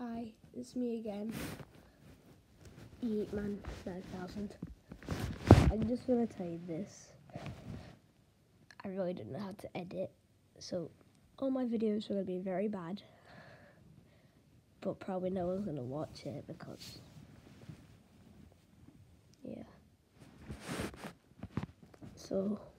Hi, it's me again, Eatman 9000. I'm just gonna tell you this. I really don't know how to edit, so all my videos are gonna be very bad, but probably no one's gonna watch it because, yeah. So